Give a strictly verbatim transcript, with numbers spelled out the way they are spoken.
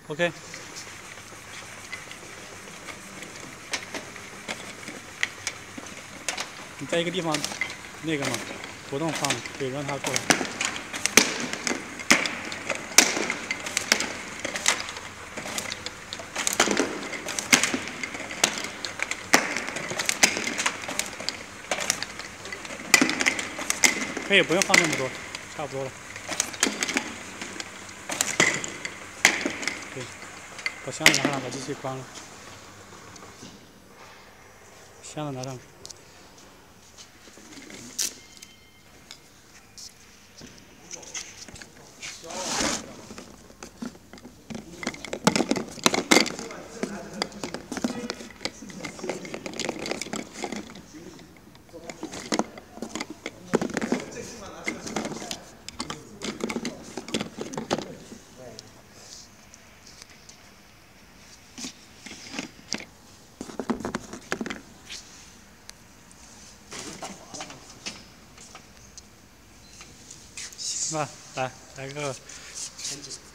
OK。你在一个地方，那个嘛，不动放，对，让它过来。可以不用放那么多，差不多了。对，把箱子拿上，把机器关了。箱子拿上。 行吧，来来个。